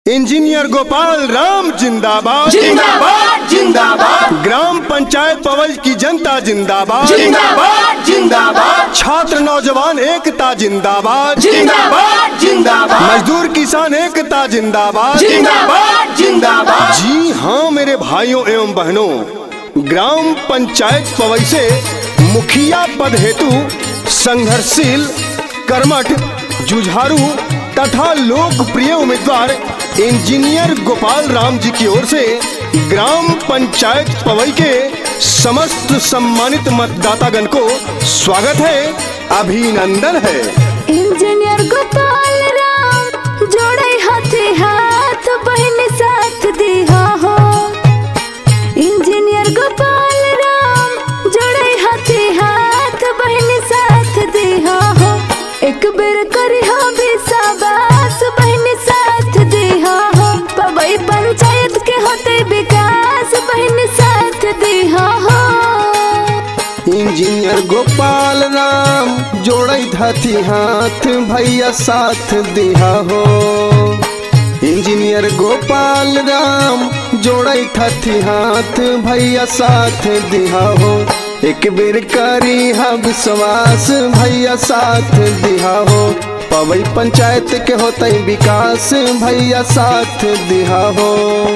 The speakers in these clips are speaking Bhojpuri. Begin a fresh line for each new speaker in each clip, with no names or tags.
इंजीनियर गोपाल राम जिंदाबाद
जिंदाबाद जिंदाबाद।
ग्राम पंचायत पवल की जनता जिंदाबाद
जिंदाबाद जिंदाबाद।
छात्र नौजवान एकता जिंदाबाद
जिंदाबाद जिंदाबाद।
मजदूर किसान एकता जिंदाबाद
जिंदाबाद जिंदाबाद।
जी हाँ मेरे भाइयों एवं बहनों, ग्राम पंचायत पवई से मुखिया पद हेतु संघर्षशील, कर्मठ, जुझारू तथा लोकप्रिय उम्मीदवार इंजीनियर गोपाल राम जी की ओर से ग्राम पंचायत पवई के समस्त सम्मानित मतदातागण को स्वागत है, अभिनंदन है।
इंजीनियर गोपाल राम जोड़े हाथे हाथ बहन साथ दिया हो। इंजीनियर गोपाल राम जोड़े हाथे हाथ बहन साथ दिया हो। एक बेर करी हो भी शाबाश बहन साथ दिया हो। पवई पंचायत के होते विकास बहन साथ दिया हो।
इंजीनियर गोपाल राम जोड़त हाथी हाथ भैया साथ दिया हो। इंजीनियर गोपाल राम जोड़त हाथी हाथ भैया साथ दिया हो। एक बेर करी हा विश्वास भैया साथ दिया हो। पवई पंचायत के होते विकास भैया साथ दिया हो।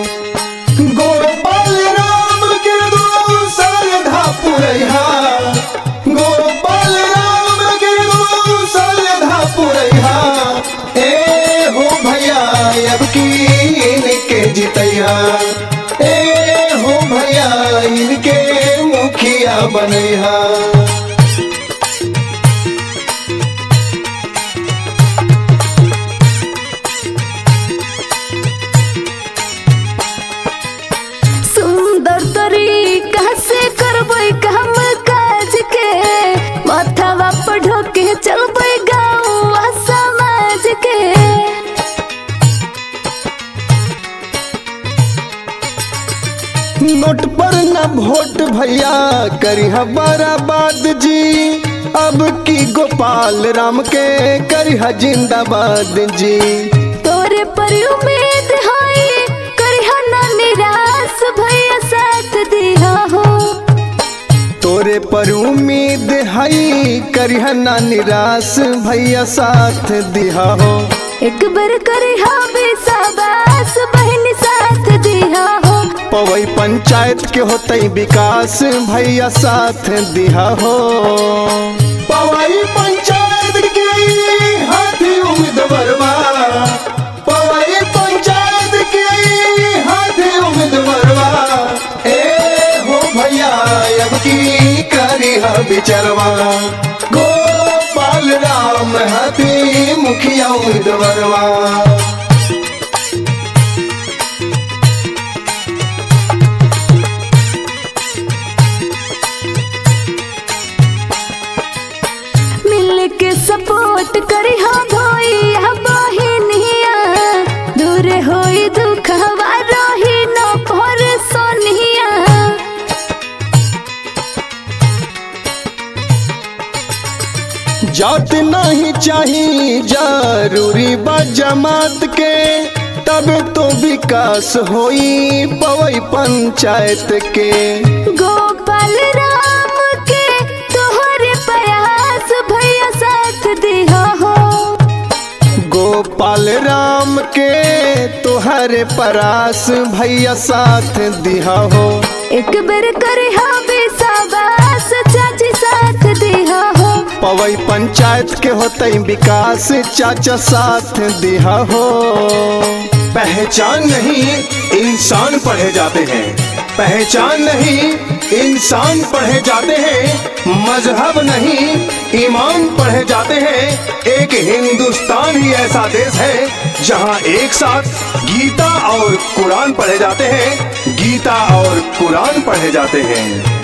गोपाल राम के दो सरधा पुरैया, गोपाल राम के दो सरधा पुरैया। ए हो भैया अब की इनके जितैया, ए हो भैया इनके मुखिया बनैया।
सुंदर तरीका से करबै काम काज के, माथावा पर ढोके चलबै गाँव समाज के।
नोट पर न वोट भैया करिहा बराबाद जी। अब की गोपाल राम के करिहा जिंदाबाद जी।
तोरे पर उम्मीद है करिहा ना निराश भैया साथ दिया हो।
तोरे पर उम्मीद है करिहा ना निराश भैया साथ दिया हो।
एक बार करिहा विश्वास बहन साथ दिया हो।
पवई पंचायत के होते विकास भैया साथ दिया हो। पवई पंचायत के हाथी उम्मीदवारवा, पवई पंचायत के हाथी उम्मीदवारवा। ए हो भैया अब की करिहा विचारवा। गोपाल राम हाथी मुखिया उम्मीदवारवा।
के सपोर्ट करी हा भैया बहिनिया, दूर होई दुखवा रही न पर सोनिया।
जात नहीं चाहिए जरूरी बा जमात के, तब तो विकास होई पवई पंचायत के।
गोपाल राम के तोहरे प्रयास भैया साथ दिया हो।
गोपाल राम के तोहरे प्रयास भैया साथ दिया हो।
एक बेर करिहा विश्वास चाची साथ दिया हो।
पवई पंचायत के होते विकास चाचा साथ दिया हो।
पहचान नहीं इंसान पढ़े जाते हैं, पहचान नहीं इंसान पढ़े जाते हैं। मजहब नहीं ईमान पढ़े जाते हैं। एक हिंदुस्तान ही ऐसा देश है जहां एक साथ गीता और कुरान पढ़े जाते हैं, गीता और कुरान पढ़े जाते हैं।